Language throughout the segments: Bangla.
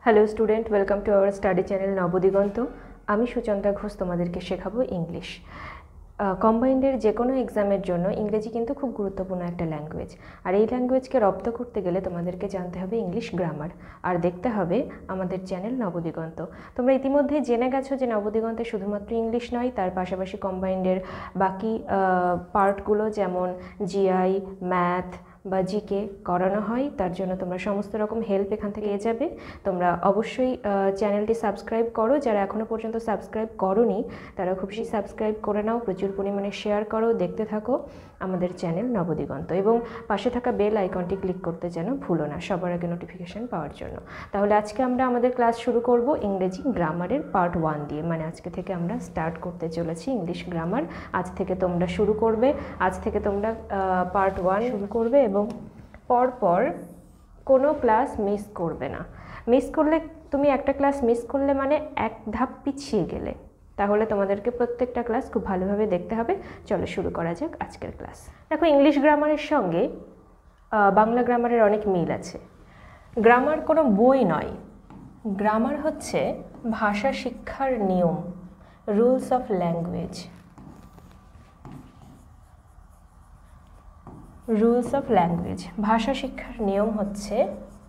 Hello student, welcome to our study channel Nabadiganta. আমি সুচন্দ্রা ঘোষ তোমাদেরকে শেখাবো ইংলিশ। কম্বাইন্ডের যে কোনো এক্সামের জন্য ইংরেজি কিন্তু খুব গুরুত্বপূর্ণ একটা ল্যাঙ্গুয়েজ, আর এই ল্যাঙ্গুয়েজকে রপ্ত করতে গেলে তোমাদেরকে জানতে হবে ইংলিশ গ্রামার, আর দেখতে হবে আমাদের চ্যানেল নবদিগন্ত। তোমরা ইতিমধ্যেই জেনে গেছো যে নবদিগন্তে শুধুমাত্র ইংলিশ নয়, তার পাশাপাশি কম্বাইন্ডের বাকি পার্টগুলো যেমন জিআই, ম্যাথ বা জিকে করানো হয়। তার জন্য তোমরা সমস্ত রকম হেল্প এখান থেকে পেয়ে যাবে। তোমরা অবশ্যই চ্যানেলটি সাবস্ক্রাইব করো, যারা এখনও পর্যন্ত সাবস্ক্রাইব করোনি তারা খুব বেশি সাবস্ক্রাইব করে নাও, প্রচুর পরিমাণে শেয়ার করো, দেখতে থাকো আমাদের চ্যানেল নবদিগন্ত, এবং পাশে থাকা বেল আইকনটি ক্লিক করতে যেন ভুলো না সবার আগে নোটিফিকেশান পাওয়ার জন্য। তাহলে আজকে আমরা আমাদের ক্লাস শুরু করব ইংরেজি গ্রামারের পার্ট 1 দিয়ে, মানে আজকে থেকে আমরা স্টার্ট করতে চলেছি ইংলিশ গ্রামার। আজ থেকে তোমরা শুরু করবে, আজ থেকে তোমরা পার্ট 1 শুরু করবে এবং পরপর কোনো ক্লাস মিস করবে না। মিস করলে তুমি একটা ক্লাস মিস করলে মানে এক ধাপ পিছিয়ে গেলে, তাহলে তোমাদেরকে প্রত্যেকটা ক্লাস খুব ভালোভাবে দেখতে হবে। চলো শুরু করা যাক আজকের ক্লাস। দেখো, ইংলিশ গ্রামারের সঙ্গে বাংলা গ্রামারের অনেক মিল আছে। গ্রামার কোনো বই নয়, গ্রামার হচ্ছে ভাষা শিক্ষার নিয়ম, rules of language. Rules of language, ভাষা শিক্ষার নিয়ম হচ্ছে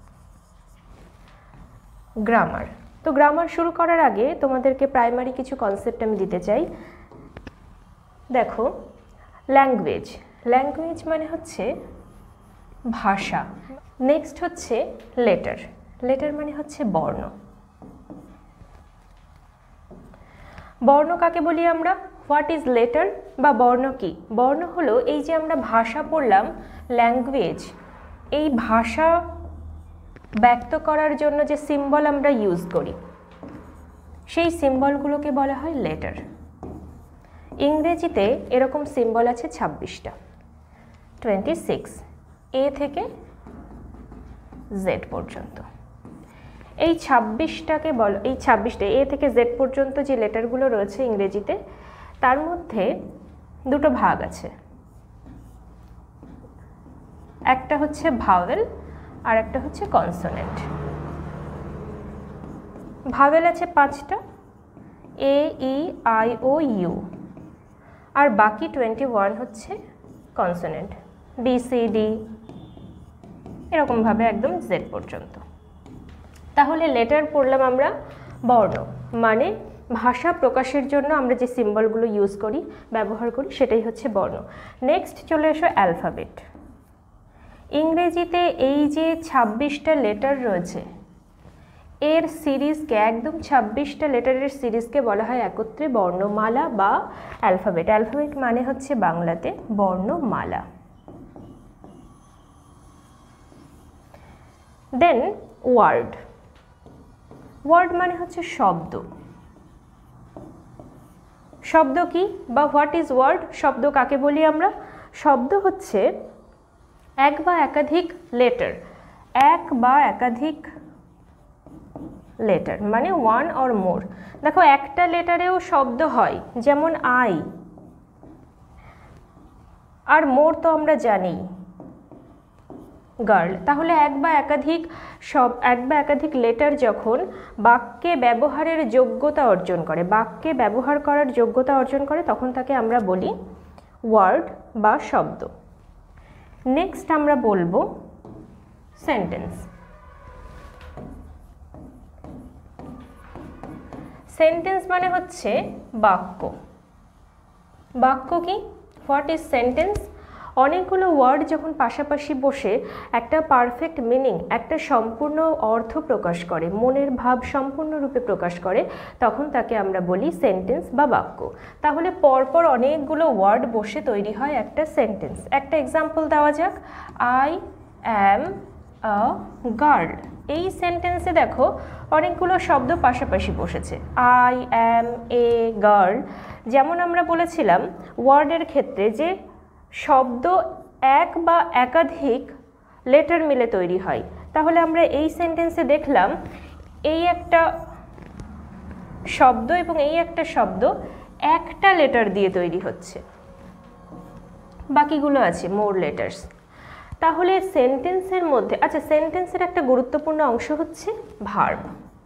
গ্রামার। তো গ্রামার শুরু করার আগে তোমাদেরকে প্রাইমারি কিছু কনসেপ্ট আমি দিতে চাই। দেখো, ল্যাঙ্গুয়েজ, ল্যাঙ্গুয়েজ মানে হচ্ছে ভাষা। নেক্সট হচ্ছে লেটার, লেটার মানে হচ্ছে বর্ণ। বর্ণ কাকে বলি আমরা? হোয়াট ইজ লেটার বা বর্ণ কি? বর্ণ হলো এই যে আমরা ভাষা পড়লাম, ল্যাঙ্গুয়েজ, এই ভাষা ব্যক্ত করার জন্য যে সিম্বল আমরা ইউজ করি, সেই সিম্বলগুলোকে বলা হয় লেটার। ইংরেজিতে এরকম সিম্বল আছে 26টা, 26, এ থেকে জেড পর্যন্ত। এই 26টাকে বলো, এই 26টা এ থেকে জেড পর্যন্ত যে লেটারগুলো রয়েছে ইংরেজিতে, তার মধ্যে দুটো ভাগ আছে, একটা হচ্ছে ভাওয়েল আর একটা হচ্ছে কনসোনেন্ট। ভাওয়েল আছে 5টা, এ, ই, আই, ও, ইউ, আর বাকি 21 হচ্ছে কনসোনেন্ট, বি, সি, ডি, এরকমভাবে একদম জেড পর্যন্ত। তাহলে লেটার পড়লাম আমরা, বর্ণ মানে ভাষা প্রকাশের জন্য আমরা যে সিম্বলগুলো ইউজ করি, ব্যবহার করি, সেটাই হচ্ছে বর্ণ। নেক্সট চলে এসো অ্যালফাবেট। ইংরেজিতে এই যে 26টা লেটার রয়েছে, এর সিরিজকে, একদম 26টা লেটারের সিরিজকে বলা হয় একত্রে বর্ণমালা বা অ্যালফাবেট। অ্যালফাবেট মানে হচ্ছে বাংলাতে বর্ণমালা। দেন ওয়ার্ড, ওয়ার্ড মানে হচ্ছে শব্দ। শব্দ কি বা হোয়াট ইজ ওয়ার্ড? শব্দ কাকে বলি আমরা? শব্দ হচ্ছে এক বা একাধিক লেটার, এক বা একাধিক লেটার মানে ওয়ান অর মোর। দেখো, একটা লেটারেও শব্দ হয়, যেমন আই, আর মোর তো আমরা জানি গার্ল। তাহলে এক বা একাধিক লেটার যখন বাক্যে ব্যবহারের যোগ্যতা অর্জন করে, বাক্যে ব্যবহার করার যোগ্যতা অর্জন করে, তখন তাকে আমরা বলি ওয়ার্ড বা শব্দ। নেক্সট আমরা বলবো সেন্টেন্স। সেন্টেন্স মানে হচ্ছে বাক্য। বাক্য কি? What is sentence? অনেকগুলো ওয়ার্ড যখন পাশাপাশি বসে একটা পারফেক্ট মিনিং, একটা সম্পূর্ণ অর্থ প্রকাশ করে, মনের ভাব সম্পূর্ণরূপে প্রকাশ করে, তখন তাকে আমরা বলি সেন্টেন্স বা বাক্য। তাহলে পরপর অনেকগুলো ওয়ার্ড বসে তৈরি হয় একটা সেন্টেন্স। একটা এক্সাম্পল দেওয়া যাক, আই অ্যাম আ গার্ল। এই সেন্টেন্সে দেখো অনেকগুলো শব্দ পাশাপাশি বসেছে, আই অ্যাম এ গার্ল। যেমন আমরা বলেছিলাম ওয়ার্ডের ক্ষেত্রে যে শব্দ এক বা একাধিক লেটার মিলে তৈরি হয়, তাহলে আমরা এই সেন্টেন্সে দেখলাম এই একটা শব্দ এবং এই একটা শব্দ একটা লেটার দিয়ে তৈরি হচ্ছে, বাকিগুলো আছে মোর লেটার্স। তাহলে সেন্টেন্সের মধ্যে, আচ্ছা, সেন্টেন্সের একটা গুরুত্বপূর্ণ অংশ হচ্ছে ভার্ব।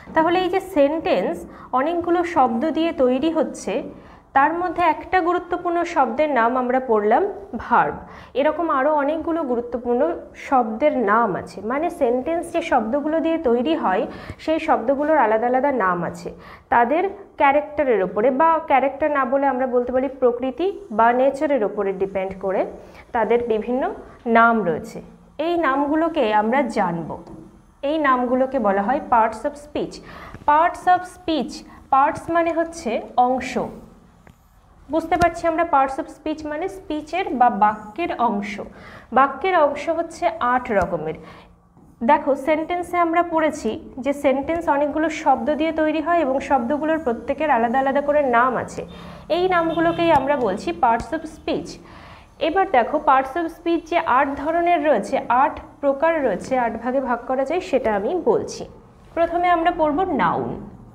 তাহলে এই যে সেন্টেন্স অনেকগুলো শব্দ দিয়ে তৈরি হচ্ছে, তার মধ্যে একটা গুরুত্বপূর্ণ শব্দের নাম আমরা পড়লাম ভার্ব। এরকম আরও অনেকগুলো গুরুত্বপূর্ণ শব্দের নাম আছে, মানে সেন্টেন্স যে শব্দগুলো দিয়ে তৈরি হয় সেই শব্দগুলোর আলাদা আলাদা নাম আছে, তাদের ক্যারেক্টারের ওপরে, বা ক্যারেক্টার না বলে আমরা বলতে পারি প্রকৃতি বা নেচারের ওপরে ডিপেন্ড করে তাদের বিভিন্ন নাম রয়েছে। এই নামগুলোকে আমরা জানব। এই নামগুলোকে বলা হয় parts of speech. Parts of speech, parts মানে হচ্ছে অংশ। বুঝতে পারছি আমরা পার্টস অফ স্পিচ মানে স্পিচের বা বাক্যের অংশ। বাক্যের অংশ হচ্ছে 8 রকমের। দেখো সেন্টেন্সে আমরা পড়েছি যে সেন্টেন্স অনেকগুলো শব্দ দিয়ে তৈরি হয় এবং শব্দগুলোর প্রত্যেকের আলাদা আলাদা করে নাম আছে। এই নামগুলোকেই আমরা বলছি পার্টস অফ স্পিচ। এবার দেখো পার্টস অফ স্পিচ যে 8 ধরনের রয়েছে, 8 প্রকার রয়েছে, 8 ভাগে ভাগ করা যায়, সেটা আমি বলছি। প্রথমে আমরা পড়ব নাউন,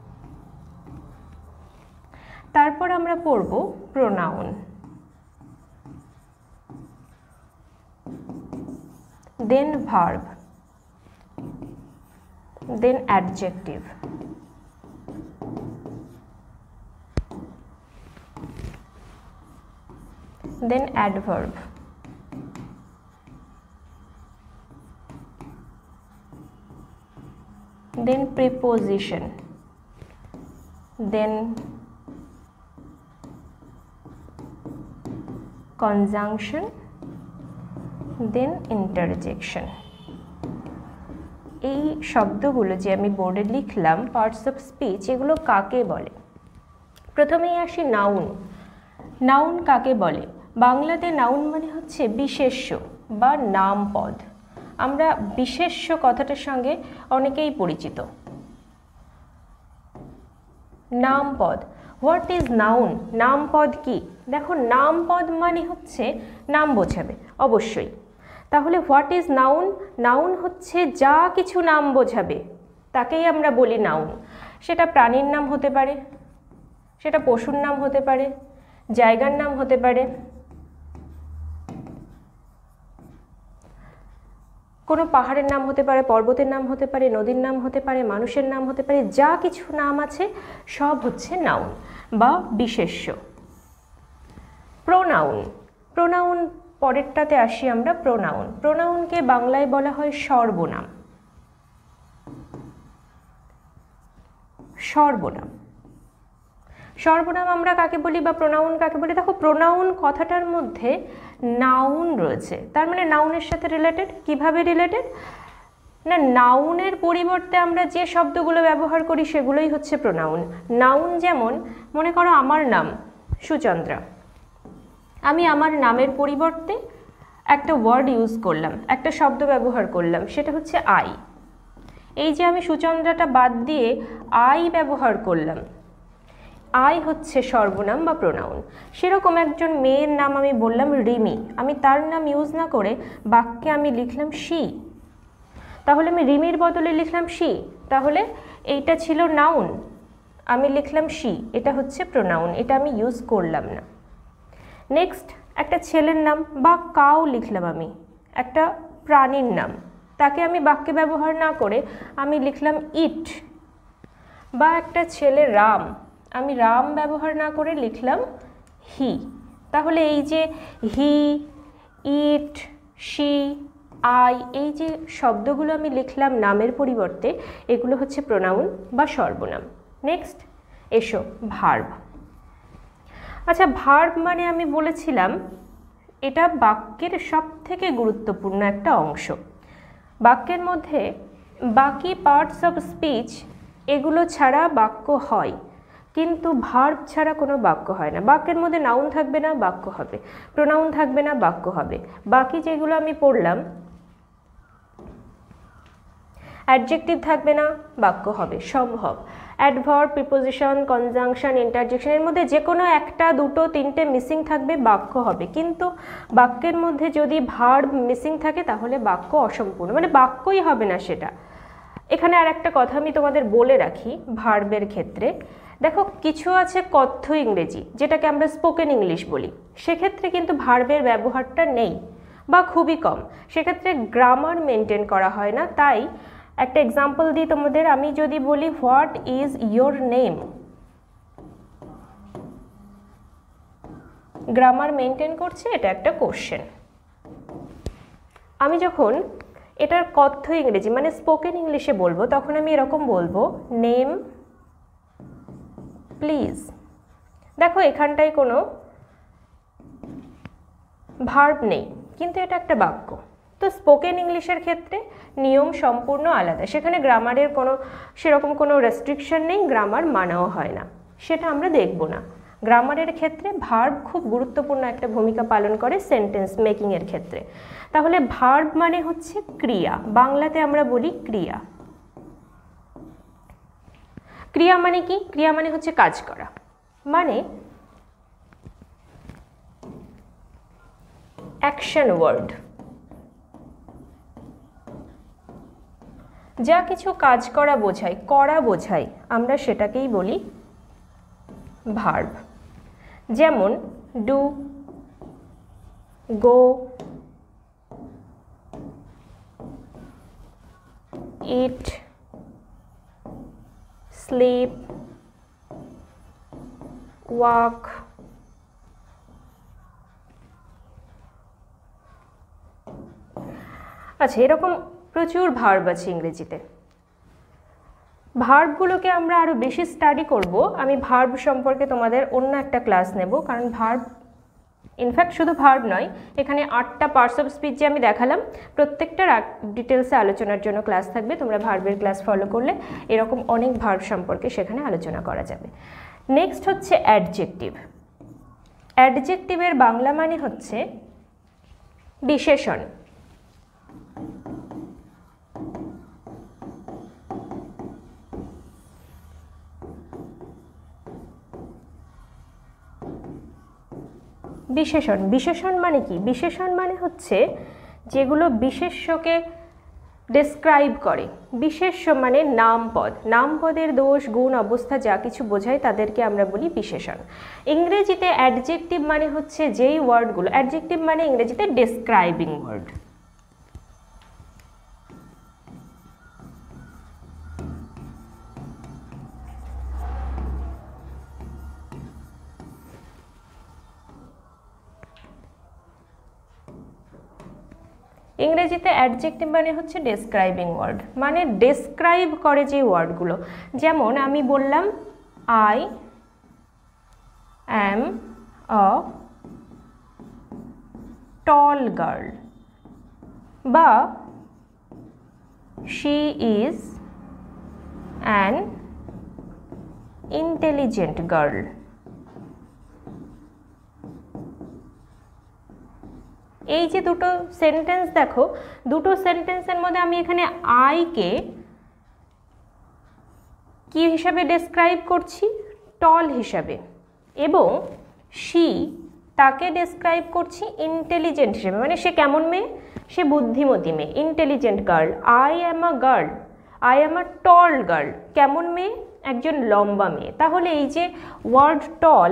তারপর আমরা পড়ব pronoun, then verb, then adjective, then adverb, then preposition, then conjunction, then interjection। এই শব্দগুলো যে আমি বোর্ডে লিখলাম পার্টস অফ স্পিচ, এগুলো কাকে বলে? প্রথমেই আসি নাউন। নাউন কাকে বলে? বাংলাতে নাউন মানে হচ্ছে বিশেষ্য বা নামপদ। আমরা বিশেষ্য কথাটার সঙ্গে অনেকেই পরিচিত। নামপদ, হোয়াট ইজ নাউন? নামপদ কি? দেখো নামপদ মানে হচ্ছে নাম বোঝাবে অবশ্যই। তাহলে হোয়াট ইজ নাউন? নাউন হচ্ছে যা কিছু নাম বোঝাবে তাকেই আমরা বলি নাউন। সেটা প্রাণীর নাম হতে পারে, সেটা পশুর নাম হতে পারে, জায়গার নাম হতে পারে, কোনো পাহাড়ের নাম হতে পারে, পর্বতের নাম হতে পারে, নদীর নাম হতে পারে, মানুষের নাম হতে পারে, যা কিছু নাম আছে সব হচ্ছে নাউন বা বিশেষ্য। প্রোনাউন, প্রোনাউন পরেরটাতে আসি আমরা। প্রোনাউন, প্রোনাউনকে বাংলায় বলা হয় সর্বনাম। সর্বনাম, সর্বনাম আমরা কাকে বলি বা প্রোনাউন কাকে বলি? দেখো প্রোনাউন কথাটার মধ্যে নাউন রয়েছে, তার মানে নাউনের সাথে রিলেটেড। কিভাবে রিলেটেড? না, নাউনের পরিবর্তে আমরা যে শব্দগুলো ব্যবহার করি সেগুলোই হচ্ছে প্রোনাউন। নাউন যেমন মনে করো আমার নাম সুচন্দ্রা, আমি আমার নামের পরিবর্তে একটা ওয়ার্ড ইউজ করলাম, একটা শব্দ ব্যবহার করলাম, সেটা হচ্ছে আই। এই যে আমি সুচন্দ্রাটা বাদ দিয়ে আই ব্যবহার করলাম, আই হচ্ছে সর্বনাম বা প্রোনাউন। সেরকম একজন মেয়ের নাম আমি বললাম রিমি, আমি তার নাম ইউজ না করে বাক্যে আমি লিখলাম শি, তাহলে আমি রিমির বদলে লিখলাম শি, তাহলে এইটা ছিল নাউন, আমি লিখলাম শি, এটা হচ্ছে প্রোনাউন, এটা আমি ইউজ করলাম না। নেক্সট, একটা ছেলের নাম বা কাউ লিখলাম আমি, একটা প্রাণীর নাম, তাকে আমি বাক্যে ব্যবহার না করে আমি লিখলাম ইট। বা একটা ছেলে রাম, আমি রাম ব্যবহার না করে লিখলাম হি। তাহলে এই যে হি, ইট, শি, আই, এই যে শব্দগুলো আমি লিখলাম নামের পরিবর্তে, এগুলো হচ্ছে প্রোনাউন বা সর্বনাম। নেক্সট এসো ভার্ব। আচ্ছা, ভার্ব মানে আমি বলেছিলাম এটা বাক্যের সবথেকে গুরুত্বপূর্ণ একটা অংশ। বাক্যের মধ্যে বাকি পার্টস অফ স্পিচ এগুলো ছাড়া বাক্য হয়, কিন্তু ভার্ব ছাড়া কোনো বাক্য হয় না। বাক্যের মধ্যে নাউন থাকবে না, বাক্য হবে, প্রোনাউন থাকবে না, বাক্য হবে। বাকি যেগুলো আমি পড়লাম, অ্যাডজেক্টিভ থাকবে না, বাক্য হবে, সম্ভব। অ্যাডভার্ব, প্রিপোজিশন, কনজাংশন, ইন্টারজেকশন, এর মধ্যে যে কোনো একটা, দুটো, তিনটে মিসিং থাকবে, বাক্য হবে। কিন্তু বাক্যের মধ্যে যদি ভার্ব মিসিং থাকে তাহলে বাক্য অসম্পূর্ণ, মানে বাক্যই হবে না সেটা। এখানে আর একটা কথা আমি তোমাদের বলে রাখি ভার্বের ক্ষেত্রে। দেখো কিছু আছে কথ্য ইংরেজি, যেটাকে আমরা স্পোকেন ইংলিশ বলি, সেক্ষেত্রে কিন্তু ভার্বের ব্যবহারটা নেই বা খুবই কম, সেক্ষেত্রে গ্রামার মেনটেন করা হয় না, তাই একটা এক্সাম্পল দিই তোমাদের, আমি যদি বলি what is your name, grammar maintain করছে, এটা একটা কোশ্চেন। আমি যখন এটার কথ্য ইংরেজি মানে স্পোকেন ইংলিশে বলবো তখন আমি এরকম বলবো, নেম প্লিজ। দেখো এখানটায় কোনো ভার্ব নেই, কিন্তু এটা একটা বাক্য। তো স্পোকেন ইংলিশের ক্ষেত্রে নিয়ম সম্পূর্ণ আলাদা, সেখানে গ্রামারের সেরকম কোনো রেস্ট্রিকশন নেই, গ্রামার মানাও হয় না, সেটা আমরা দেখব না। গ্রামারের ক্ষেত্রে ভার্ব খুব গুরুত্বপূর্ণ একটা ভূমিকা পালন করে সেন্টেন্স মেকিংয়ের ক্ষেত্রে। তাহলে ভার্ব মানে হচ্ছে ক্রিয়া, বাংলাতে আমরা বলি ক্রিয়া। ক্রিয়া মানে কি? ক্রিয়া মানে হচ্ছে কাজ করা, মানে অ্যাকশন ওয়ার্ড। যা কিছু কাজ করা বোঝায়, করা বোঝায়, আমরা সেটাকেই বলি ভার্ব। যেমন do, go, eat, sleep, walk. আচ্ছা, এরকম প্রচুর ভার্ব আছে ইংরেজিতে। ভার্বগুলোকে আমরা আরও বেশি স্টাডি করব। আমি ভার্ব সম্পর্কে তোমাদের অন্য একটা ক্লাস নেব, কারণ ভার্ব ইনফ্যাক্ট শুধু ভার্ব নয়, এখানে 8টা পার্টস অফ স্পিচ যে আমি দেখালাম প্রত্যেকটার ডিটেলসে আলোচনার জন্য ক্লাস থাকবে। তোমরা ভার্বের ক্লাস ফলো করলে এরকম অনেক ভার্ব সম্পর্কে সেখানে আলোচনা করা যাবে। নেক্সট হচ্ছে অ্যাডজেক্টিভ। অ্যাডজেক্টিভের বাংলা মানে হচ্ছে বিশেষণ। বিশেষণ, বিশেষণ মানে কি? বিশেষণ মানে হচ্ছে যেগুলো বিশেষ্যকে ডেসক্রাইব করে। বিশেষ্য মানে নামপদ, নামপদের দোষ গুণ অবস্থা যা কিছু বোঝায় তাদেরকে আমরা বলি বিশেষণ। ইংরেজিতে অ্যাডজেক্টিভ মানে হচ্ছে যেই ওয়ার্ডগুলো, অ্যাডজেক্টিভ মানে ইংরেজিতে ডেসক্রাইবিং ওয়ার্ড। ইংরেজিতে অ্যাডজেক্টিভ মানে হচ্ছে ডেসক্রাইবিং ওয়ার্ড, মানে ডেসক্রাইব করে যে ওয়ার্ডগুলো। যেমন আমি বললাম I am a tall girl, বা she is an intelligent girl. এই যে দুটো সেন্টেন্স দেখো, দুটো সেন্টেন্সের মধ্যে আমি এখানে আইকে কি হিসাবে ডেসক্রাইব করছি? টল হিসাবে, এবং শি তাকে ডেসক্রাইব করছি ইন্টেলিজেন্ট হিসেবে, মানে সে কেমন মেয়ে? সে বুদ্ধিমতী মেয়ে, intelligent girl. I am a girl, I am a tall girl, কেমন মেয়ে? একজন লম্বা মেয়ে। তাহলে এই যে ওয়ার্ড টল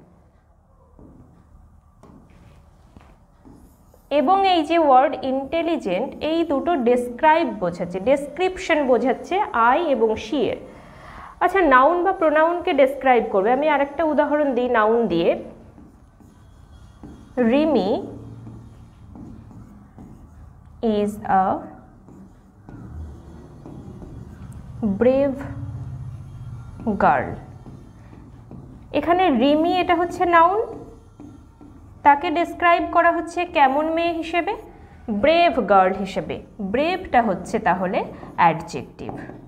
এবং এই যে ওয়ার্ড ইন্টেলিজেন্ট, এই দুটো ডেসক্রাইব বোঝাচ্ছে, ডেসক্রিপশন বোঝাচ্ছে আই এবং শি এর। আচ্ছা, নাউন বা প্রোনাউনকে ডেসক্রাইব করবে। আমি আরেকটা উদাহরণ দিই নাউন দিয়ে। Rimi is a brave girl. এখানে রিমি এটা হচ্ছে নাউন, তাকে ডেসক্রাইব করা হচ্ছে কেমন মেয়ে হিসেবে? ব্রেভ গার্ল হিসেবে। ব্রেভটা হচ্ছে তাহলে অ্যাডজেক্টিভ।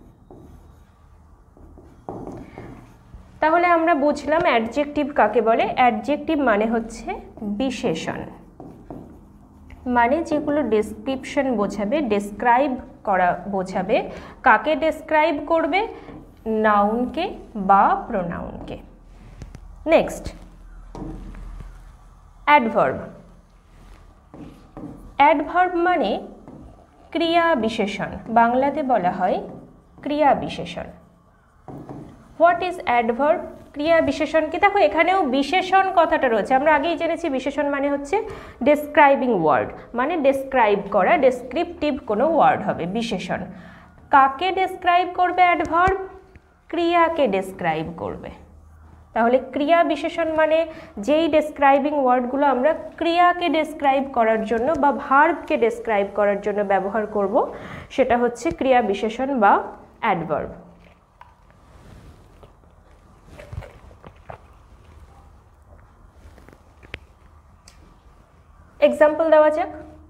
তাহলে আমরা বুঝলাম অ্যাডজেক্টিভ কাকে বলে। অ্যাডজেক্টিভ মানে হচ্ছে বিশেষণ, মানে যেগুলো ডেসক্রিপশন বোঝাবে, ডেসক্রাইব করা বোঝাবে। কাকে ডেসক্রাইব করবে? নাউনকে বা প্রোনাউনকে। Next, adverb. অ্যাডভার্ব মানে ক্রিয়া বিশেষণ, বাংলাতে বলা হয় ক্রিয়া বিশেষণ। What is adverb? ক্রিয়া বিশেষণ কি? দেখো এখানেও বিশেষণ কথাটা রয়েছে, আমরা আগেই জেনেছি বিশেষণ মানে হচ্ছে ডেসক্রাইবিং ওয়ার্ড, মানে ডেসক্রাইব করা, ডেসক্রিপটিভ কোনো ওয়ার্ড হবে বিশেষণ। কাকে ডেসক্রাইব করবে অ্যাডভার্ব? ক্রিয়াকে ডেসক্রাইব করবে। তাহলে ক্রিয়া বিশেষণ মানে যেই ডেসক্রাইবিং ওয়ার্ডগুলো আমরা ক্রিয়াকে ডেসক্রাইব করার জন্য বা ভার্বকে ডেসক্রাইব করার জন্য ব্যবহার করব সেটা হচ্ছে ক্রিয়া বিশেষণ বা অ্যাডভার্ব। এক্সাম্পল দেওয়া যাক।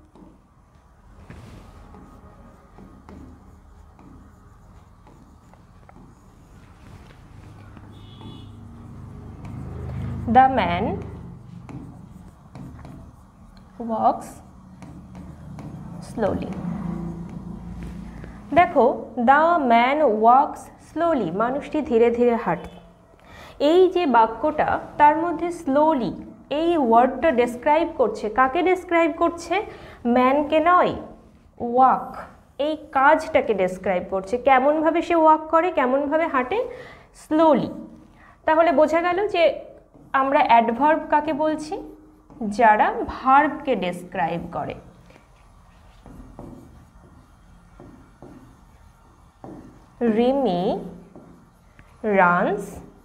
The man walks slowly. দেখো, the man walks slowly, মানুষটি ধীরে ধীরে হাঁটে। এই যে বাক্যটা তার মধ্যে স্লোলি এই ওয়ার্ডটা ডেসক্রাইব করছে, কাকে ডেসক্রাইব করছে? ম্যানকে নয়, ওয়াক এই কাজটাকে ডেসক্রাইব করছে। কেমনভাবে সে ওয়াক করে, কেমনভাবে হাঁটে? স্লোলি। তাহলে বোঝা গেল যে আমরা অ্যাডভার্ব কাকে বলছি? যারা ভার্বকে ডেসক্রাইব করে। Rimi runs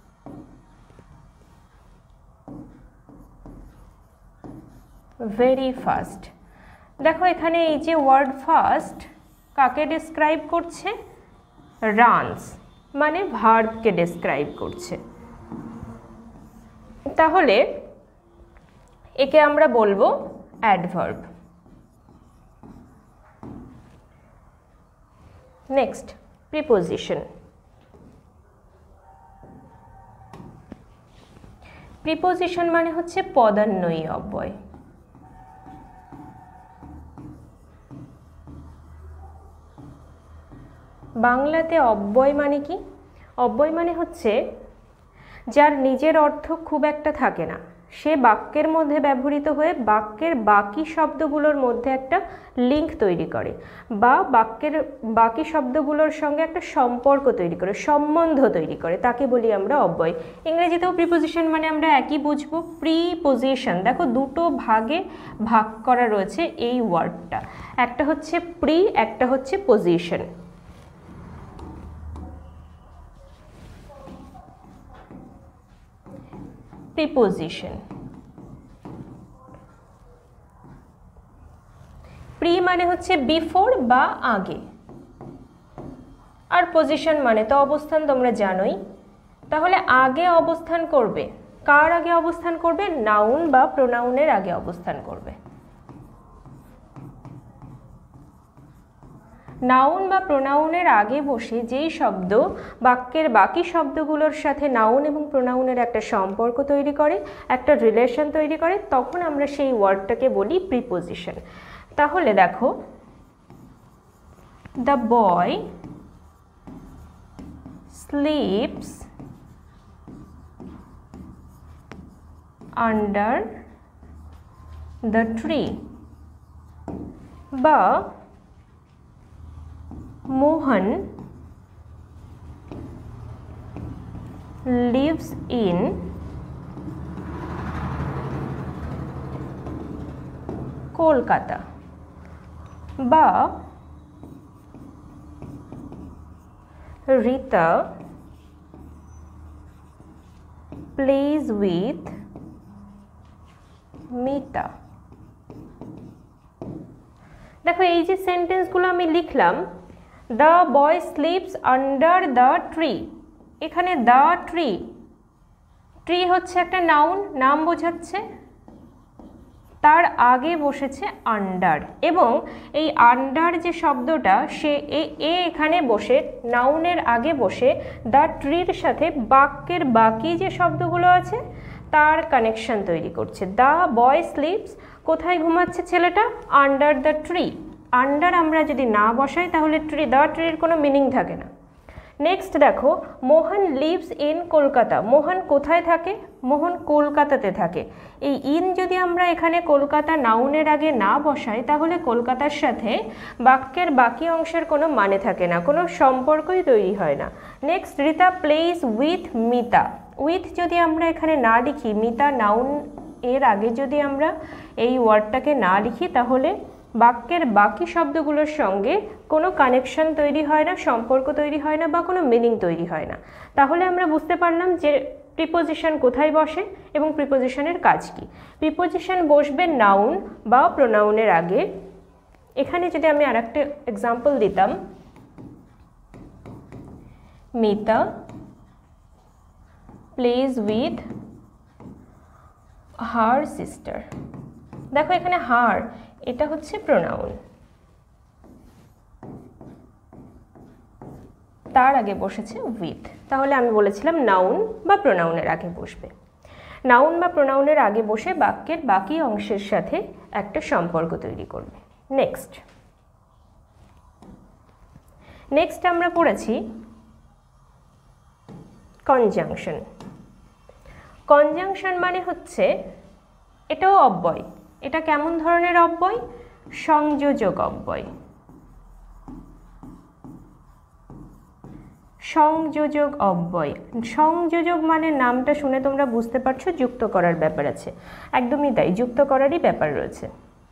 very fast. দেখো এখানে এই যে ওয়ার্ড ফাস্ট কাকে ডেসক্রাইব করছে? রানস মানে ভার্বকে ডেসক্রাইব করছে। তাহলে একে আমরা বলবো অ্যাডভার্ব। Next, preposition. প্রিপোজিশন মানে হচ্ছে পদান্বয়ী অব্যয়। বাংলাতে অব্যয় মানে কি? অব্যয় মানে হচ্ছে যার নিজের অর্থ খুব একটা থাকে না, সে বাক্যের মধ্যে ব্যবহৃত হয়ে বাক্যের বাকি শব্দগুলোর মধ্যে একটা লিঙ্ক তৈরি করে বা বাক্যের বাকি শব্দগুলোর সঙ্গে একটা সম্পর্ক তৈরি করে, সম্বন্ধ তৈরি করে, তাকে বলি আমরা অব্যয়। ইংরেজিতেও প্রিপোজিশন মানে আমরা একই বুঝবো, প্রিপোজিশন। দেখো দুটো ভাগে ভাগ করা রয়েছে এই ওয়ার্ডটা, একটা হচ্ছে প্রি, একটা হচ্ছে পজিশন। প্রিপোজিশন, প্রি মানে হচ্ছে বিফোর বা আগে, আর পজিশন মানে তো অবস্থান, তোমরা জানোই। তাহলে আগে অবস্থান করবে, কার আগে অবস্থান করবে? নাউন বা প্রোনাউনের আগে অবস্থান করবে। নাউন বা প্রোনাউনের আগে বসে যেই শব্দ বাক্যের বাকি শব্দগুলোর সাথে নাউন এবং প্রোনাউনের একটা সম্পর্ক তৈরি করে, একটা রিলেশন তৈরি করে, তখন আমরা সেই ওয়ার্ডটাকে বলি প্রিপোজিশন। তাহলে দেখো, the boy sleeps under the tree, বা মোহন lives in কলকাতা, বা রীতা plays with মিতা। দেখো এই যে সেন্টেন্সগুলো আমি লিখলাম, the boy sleeps under the tree, এখানে দ্য ট্রি, ট্রি হচ্ছে একটা নাউন, নাম বোঝাচ্ছে, তার আগে বসেছে আন্ডার, এবং এই আন্ডার যে শব্দটা সে এখানে বসে নাউনের আগে বসে দ্য ট্রির সাথে বাক্যের বাকি যে শব্দগুলো আছে তার কানেকশন তৈরি করছে। দ্য বয় স্লিপস, কোথায় ঘুমাচ্ছে ছেলেটা? Under the tree. আন্ডার আমরা যদি না বসাই তাহলে ট্রি, দ্য ট্রির কোনো মিনিং থাকে না। নেক্সট দেখো, মোহন লিভস ইন কলকাতা, মোহন কোথায় থাকে? মোহন কলকাতাতে থাকে। এই ইন যদি আমরা এখানে কলকাতা নাউনের আগে না বসাই তাহলে কলকাতার সাথে বাক্যের বাকি অংশের কোনো মানে থাকে না, কোনো সম্পর্কই তৈরি হয় না। Next, Rita plays with Mita, with যদি আমরা এখানে না লিখি, মিতা নাউন এর আগে যদি আমরা এই ওয়ার্ডটাকে না লিখি তাহলে বাক্যের বাকি শব্দগুলোর সঙ্গে কোনো কানেকশন তৈরি হয় না, সম্পর্ক তৈরি হয় না বা কোনো মিনিং তৈরি হয় না, তাহলে আমরা বুঝতে পারলাম যে প্রিপোজিশন কোথায় বসে এবং প্রিপোজিশনের কাজ কি। প্রিপোজিশন বসবে নাউন বা প্রোনাউনের আগে। এখানে যদি আমি আরেকটা এক্সাম্পল দিতাম, Mita plays with her sister. দেখো এখানে হার এটা হচ্ছে প্রোনাউন, তার আগে বসেছে উইথ, তাহলে আমি বলেছিলাম নাউন বা প্রোনাউনের আগে বসবে। নাউন বা প্রোনাউনের আগে বসে বাক্যের বাকি অংশের সাথে একটা সম্পর্ক তৈরি করবে। নেক্সট আমরা পড়েছি কনজাংশন। কনজাংশন মানে হচ্ছে, এটাও অব্যয়। এটা কেমন ধরনের অব্যয়? সংযোজক অব্যয়। সংযোজক অব্যয়। সংযোজক মানে নামটা শুনে তোমরা বুঝতে পারছো যুক্ত করার ব্যাপার আছে, একদমই তাই, যুক্ত করারই ব্যাপার রয়েছে।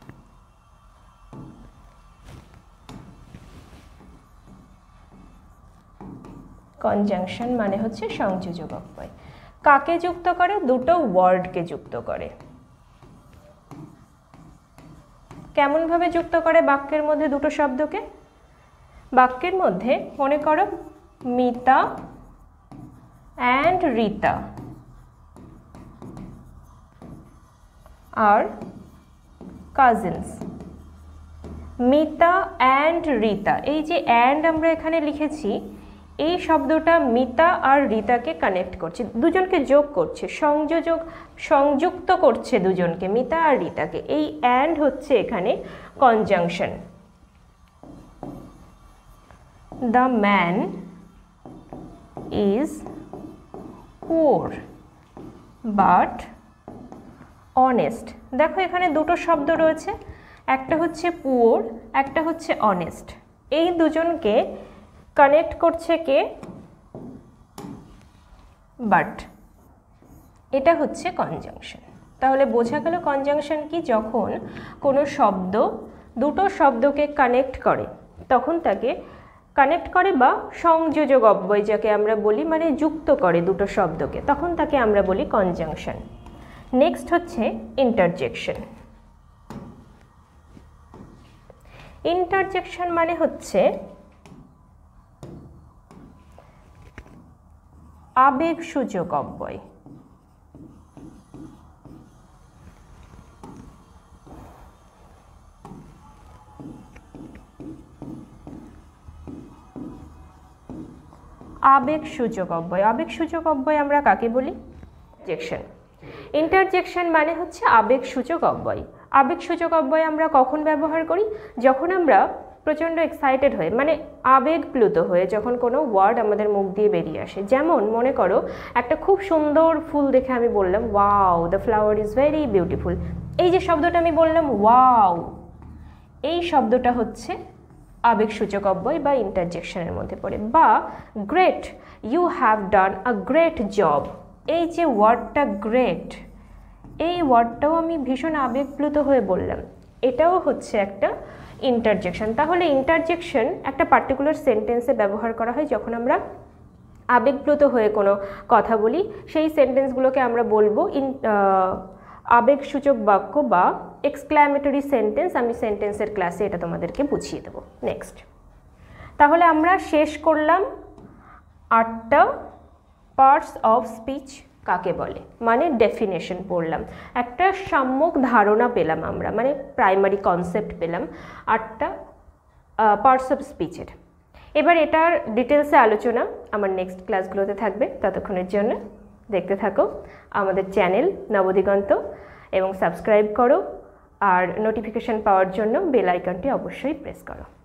কনজাংশন মানে হচ্ছে সংযোজক অব্যয়। কাকে যুক্ত করে? দুটো ওয়ার্ডকে যুক্ত করে। কেমন ভাবে যুক্ত করে বাক্যের মধ্যে দুটো শব্দকে? বাক্যের মধ্যে মনে করো Mita and Rita are cousins. Mita and Rita, এই যে অ্যান্ড আমরা এখানে লিখেছি, এই শব্দটা মিতা আর রিতাকে কানেক্ট করছে, দুজনকে যোগ করছে, সংযুক্ত করছে দুজনকে, মিতা আর রিতাকে। এই অ্যান্ড হচ্ছে এখানে conjunction. The man is poor but honest. দেখো এখানে দুটো শব্দ রয়েছে, একটা হচ্ছে পুওর, একটা হচ্ছে অনেস্ট। এই দুজনকে কানেক্ট করছে কে? বাট। এটা হচ্ছে কনজাংশন। তাহলে বোঝা গেল কনজাংশন কি? যখন কোনো শব্দ দুটো শব্দকে কানেক্ট করে তখন তাকে কানেক্ট করে বা সংযোজক অব্যয় যাকে আমরা বলি, মানে যুক্ত করে দুটো শব্দকে, তখন তাকে আমরা বলি কনজাংশন। নেক্সট হচ্ছে ইন্টারজেকশন। ইন্টারজেকশন মানে হচ্ছে আবেগসূচক অব্যয়। আবেগসূচক অব্যয়। আবেগসূচক অব্যয় আমরা কাকে বলি? ইন্টারজেকশন। ইন্টারজেকশন মানে হচ্ছে আবেগসূচক অব্যয়। আবেগসূচক অব্যয় আমরা কখন ব্যবহার করি? যখন আমরা প্রচণ্ড এক্সাইটেড হয়ে, মানে আবেগপ্লুত হয়ে যখন কোনো ওয়ার্ড আমাদের মুখ দিয়ে বেরিয়ে আসে। যেমন মনে করো একটা খুব সুন্দর ফুল দেখে আমি বললাম wow, the flower is very beautiful. এই যে শব্দটা আমি বললাম ওয়াও, এই শব্দটা হচ্ছে আবেগসূচক অব্যয় বা ইন্টারজেকশনের মধ্যে পড়ে। বা great, you have done a great job. এই যে ওয়ার্ডটা গ্রেট, এই ওয়ার্ডটাও আমি ভীষণ আবেগপ্লুত হয়ে বললাম, এটাও হচ্ছে একটা ইন্টারজেকশন। তাহলে ইন্টারজেকশন একটা পার্টিকুলার সেন্টেন্সে ব্যবহার করা হয় যখন আমরা আবেগপ্লুত হয়ে কোনো কথা বলি, সেই সেন্টেন্সগুলোকে আমরা বলবো আবেগসূচক বাক্য বা এক্সক্ল্যামেটরি সেন্টেন্স। আমি সেন্টেন্সের ক্লাসে এটা তোমাদেরকে বুঝিয়ে দেবো। নেক্সট, তাহলে আমরা শেষ করলাম 8টা পার্টস অফ স্পিচ কাকে বলে, মানে ডেফিনেশন পড়লাম, একটা সম্যক ধারণা পেলাম আমরা, মানে প্রাইমারি কনসেপ্ট পেলাম 8টা পার্টস অফ স্পিচের। এবার এটার ডিটেলসে আলোচনা আমার নেক্সট ক্লাসগুলোতে থাকবে। ততক্ষণের জন্য দেখতে থাকো আমাদের চ্যানেল নবদিগন্ত এবং সাবস্ক্রাইব করো, আর নোটিফিকেশন পাওয়ার জন্য বেল আইকনটি অবশ্যই প্রেস করো।